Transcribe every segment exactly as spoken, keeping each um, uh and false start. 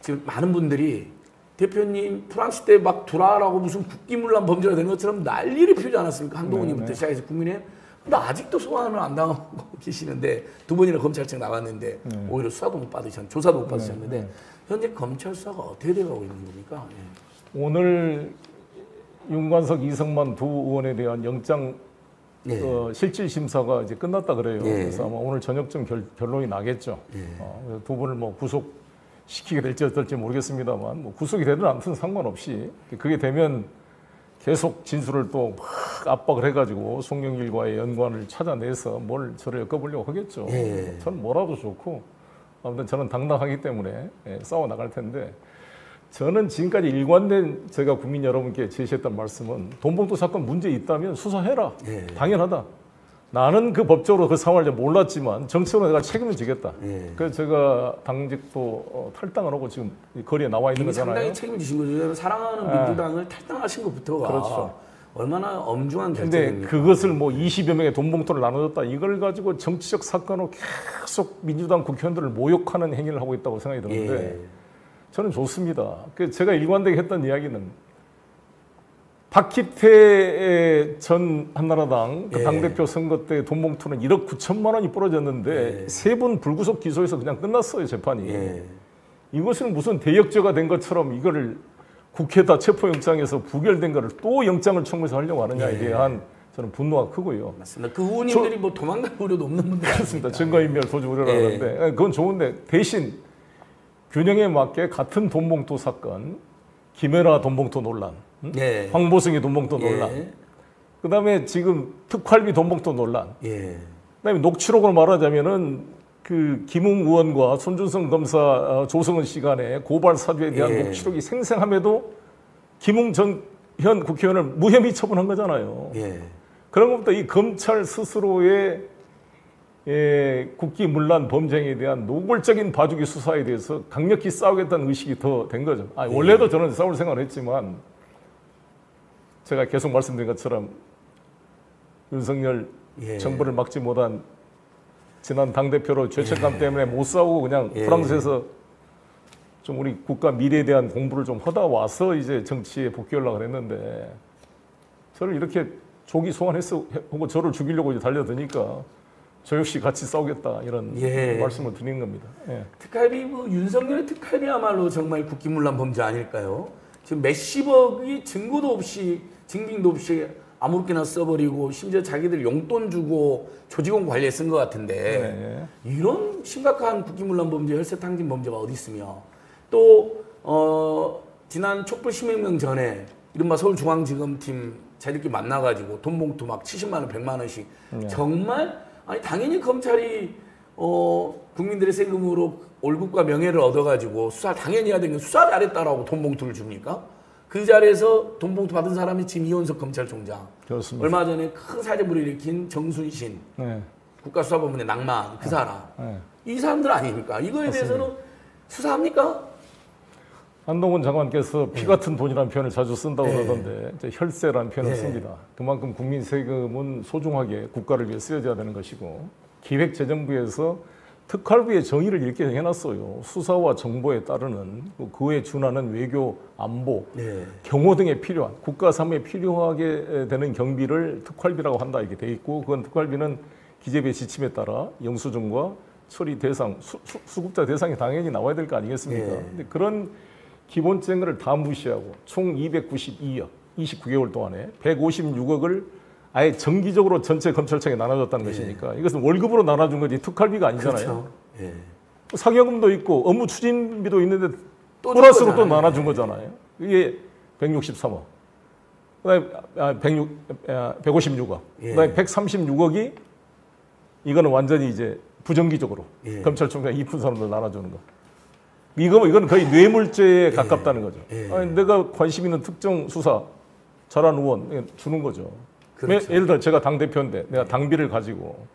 지금 많은 분들이 대표님 프랑스 때 막 두라라고 무슨 국기문란 범죄가 된 것처럼 난리를 피우지 않았습니까? 한동훈이부터 네, 시작해서 국민의힘. 근데 아직도 소환을 안 당하고 계시는데 두 번이나 검찰청 나갔는데 네. 오히려 수사도 못 받으셨는데 조사도 못 받으셨는데 네, 네. 현재 검찰 수사가 어떻게 돼가고 있는 겁니까? 예. 오늘 윤관석, 이성만 두 의원에 대한 영장 예. 어, 실질 심사가 이제 끝났다 그래요. 예. 그래서 아마 오늘 저녁쯤 결, 결론이 나겠죠. 예. 어, 두 분을 뭐 구속시키게 될지 어떨지 모르겠습니다만 뭐 구속이 되든 않든 상관없이 그게 되면 계속 진술을 또 막 압박을 해가지고 송영길과의 연관을 찾아내서 뭘 저를 엮어보려고 하겠죠. 예. 저는 뭐라도 좋고 아무튼 저는 당당하기 때문에 예, 싸워 나갈 텐데 저는 지금까지 일관된 제가 국민 여러분께 제시했던 말씀은 돈봉투 사건 문제 있다면 수사해라. 예. 당연하다. 나는 그 법적으로 그 상황을 몰랐지만 정치적으로 내가 책임을 지겠다. 예. 그래서 제가 당직도 어, 탈당을 하고 지금 거리에 나와 있는 이미 거잖아요. 상당히 책임지신 거죠. 왜냐하면 사랑하는 예. 민주당을 탈당하신 것부터가 그렇죠. 얼마나 엄중한 근데 결정입니까? 그것을 뭐 이십여 명의 돈봉투를 나눠줬다. 이걸 가지고 정치적 사건으로 계속 민주당 국회의원들을 모욕하는 행위를 하고 있다고 생각이 드는데 예. 저는 좋습니다. 그 제가 일관되게 했던 이야기는 박희태 전 한나라당 그 예. 당대표 선거 때 돈봉투는 일억 구천만 원이 부러졌는데 예. 세 분 불구속 기소해서 그냥 끝났어요, 재판이. 예. 이것은 무슨 대역죄가 된 것처럼 이거를 국회에다 체포영장에서 부결된 거를 또 영장을 청구해서 하려고 하느냐에 예. 대한 저는 분노가 크고요. 맞습니다. 그 의원님들이 뭐 도망갈 우려도 없는 분들 그렇습니다. 아닙니까? 증거인멸 소지 우려를 예. 하는데 그건 좋은데 대신 균형에 맞게 같은 돈봉투 사건, 김혜라 돈봉투 논란, 응? 예. 황보승의 돈봉투 예. 논란, 그다음에 지금 특활비 돈봉투 논란, 예. 그다음에 녹취록으로 말하자면은 그 김웅 의원과 손준성 검사, 어, 조성은 시간에 고발 사주에 대한 예. 녹취록이 생생함에도 김웅 전 현 국회의원을 무혐의 처분한 거잖아요. 예. 그런 것부터 이 검찰 스스로의 예, 국기문란 범죄에 대한 노골적인 봐주기 수사에 대해서 강력히 싸우겠다는 의식이 더 된 거죠. 아, 원래도 저는 싸울 생각을 했지만 제가 계속 말씀드린 것처럼 윤석열 예. 정부를 막지 못한 지난 당대표로 죄책감 때문에 못 싸우고 그냥 예. 프랑스에서 좀 우리 국가 미래에 대한 공부를 좀 하다 와서 이제 정치에 복귀하려고 했는데 저를 이렇게 조기 소환했어 하고 저를 죽이려고 이제 달려드니까 저 역시 같이 싸우겠다 이런 예. 말씀을 드린 겁니다. 예. 특활비, 뭐 윤석열의 특활비야말로 정말 국기문란 범죄 아닐까요? 지금 몇십억이 증거도 없이 증빙도 없이 아무렇게나 써버리고 심지어 자기들 용돈 주고 조직원 관리에 쓴 것 같은데 네. 이런 심각한 국기문란 범죄, 혈세탕진 범죄가 어디 있으며 또 어, 지난 촛불 시민명 전에 이른바 서울중앙지검팀 자기들끼리 만나가지고 돈봉투 막 칠십만 원, 백만 원씩 네. 정말 아니 당연히 검찰이 어, 국민들의 세금으로 월급과 명예를 얻어가지고 수사 당연히 해야 되는 게 수사 잘했다라고 돈봉투를 줍니까? 그 자리에서 돈봉투 받은 사람이 지금 이원석 검찰총장. 그렇습니다. 얼마 전에 큰 사죄물을 일으킨 정순신 네. 국가수사본부의 낭만 그 사람. 네. 이 사람들 아닙니까? 이거에 대해서는 수사합니까? 한동훈 장관께서 피 같은 돈이라는 표현을 자주 쓴다고 네. 그러던데 이제 혈세라는 표현을 네. 씁니다. 그만큼 국민 세금은 소중하게 국가를 위해 쓰여져야 되는 것이고 기획재정부에서 특활비의 정의를 이렇게 해놨어요. 수사와 정보에 따르는 그에 준하는 외교, 안보, 네. 경호 등에 필요한 국가 사무에 필요하게 되는 경비를 특활비라고 한다 이렇게 돼 있고 그건 특활비는 기재부의 지침에 따라 영수증과 처리 대상, 수, 수, 수급자 대상이 당연히 나와야 될 거 아니겠습니까? 네. 근데 그런 기본적인 것을 다 무시하고 총 이백구십이억, 이십구 개월 동안에 백오십육억을 아예 정기적으로 전체 검찰청에 나눠줬다는 네. 것이니까 이것은 월급으로 나눠준 거지 특활비가 아니잖아요. 그렇죠. 예. 사기업금도 있고 업무 추진비도 있는데 또 플러스로 또 줬잖아요. 나눠준 거잖아요. 이게 백육십삼억, 그다음에 아, 백육, 아, 백오십육억, 예. 그다음에 백삼십육억이 이거는 완전히 이제 부정기적으로 예. 검찰총장 이쁜 사람들 나눠주는 거. 이거 이건 거의 뇌물죄에 가깝다는 거죠. 예. 아니, 내가 관심 있는 특정 수사 잘한 의원 주는 거죠. 그렇죠. 예를 들어 제가 당 대표인데 내가 당비를 가지고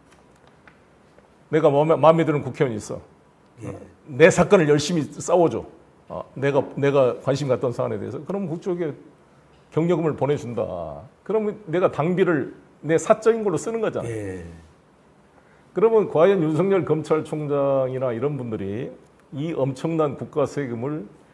내가 마음에, 마음에 드는 국회의원이 있어. 예. 내 사건을 열심히 싸워줘. 아, 내가 내가 관심 갖던 사안에 대해서. 그럼 그쪽에 경력금을 보내준다. 그러면 내가 당비를 내 사적인 걸로 쓰는 거잖아요. 예. 그러면 과연 윤석열 검찰총장이나 이런 분들이 이 엄청난 국가 세금을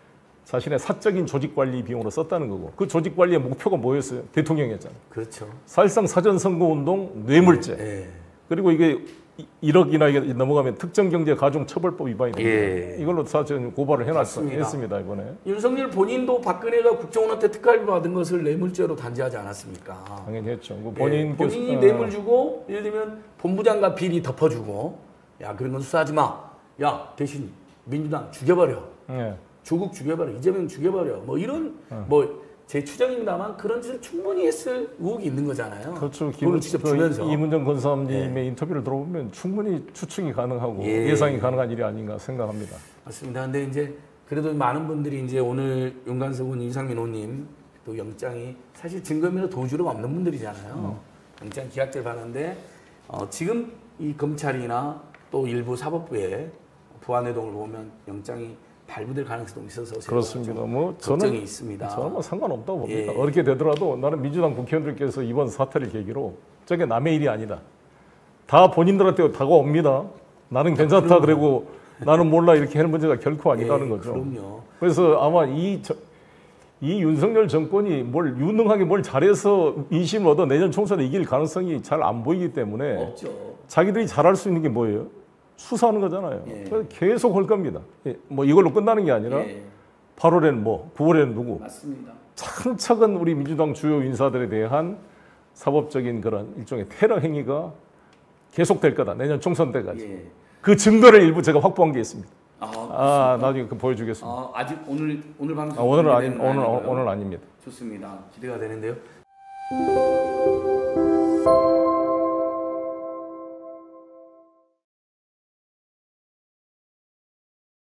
자신의 사적인 조직 관리 비용으로 썼다는 거고 그 조직 관리의 목표가 뭐였어요? 대통령이었잖아요. 그렇죠. 사실상 사전 선거 운동 뇌물죄. 예. 그리고 이게 일억이나 넘어가면 특정경제가중처벌법 위반이 됩니다. 예. 이걸로 사전 고발을 맞습니다. 해놨습니다 이번에. 윤석열 본인도 박근혜가 국정원한테 특활비 받은 것을 뇌물죄로 단죄하지 않았습니까? 당연히 했죠. 그 본인 예, 본인이 어, 뇌물 주고 예를 들면 본부장과 비리 덮어주고 야 그런 건 수사하지 마. 야 대신 민주당 죽여버려. 예. 조국 죽여버려. 이재명 죽여버려. 뭐 이런 어. 뭐 제 추정입니다만 그런 짓을 충분히 했을 의혹이 있는 거잖아요. 그렇죠. 돈을 직접 주면서. 그 이문정 권사님의 예. 인터뷰를 들어보면 충분히 추측이 가능하고 예. 예상이 가능한 일이 아닌가 생각합니다. 맞습니다. 근데 이제 그래도 많은 분들이 이제 오늘 윤관석은 이상민 의원님 또 영장이 사실 증거면허 도주로 없는 분들이잖아요. 음. 영장 기각될 받았는데 어, 지금 이 검찰이나 또 일부 사법부의 부안해동을 보면 영장이 발부될 가능성도 있어서 그렇습니다. 뭐 걱정이 저는 있습니다. 저는 뭐 상관없다고 봅니다. 예. 어렵게 되더라도 나는 민주당 국회의원들께서 이번 사태를 계기로 저게 남의 일이 아니다. 다 본인들한테 다가옵니다. 나는 괜찮다 그러고 나는 몰라 이렇게 하는 문제가 결코 아니라는 예, 거죠. 그럼요. 그래서 아마 이, 저, 이 윤석열 정권이 뭘 유능하게 뭘 잘해서 민심을 얻어 내년 총선에 이길 가능성이 잘 안 보이기 때문에 없죠. 자기들이 잘할 수 있는 게 뭐예요? 수사하는 거잖아요. 예. 그래서 계속 할 겁니다. 예, 뭐 이걸로 끝나는 게 아니라 예, 팔월에는 뭐, 구월에는 누구. 맞습니다. 차근차근 우리 민주당 주요 인사들에 대한 사법적인 그런 일종의 테러 행위가 계속될 거다. 내년 총선 때까지. 예. 그 증거를 일부 제가 확보한 게 있습니다. 아, 아, 나중에 그 보여주겠습니다. 아, 아직 오늘 오늘 방송 아, 오늘은 아니, 준비되는 건 오늘 아니고요. 오늘 아닙니다. 좋습니다. 기대가 되는데요.